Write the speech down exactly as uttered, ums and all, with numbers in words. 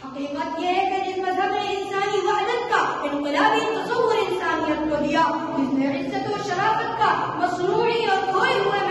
हकीकत यह है कि जिस मजहब ने इंसानी वहदत का इनकलाबी तस्वुर इंसानियत को दिया, जिसने इज्जत और शराफत का मसनूई और खोए हुए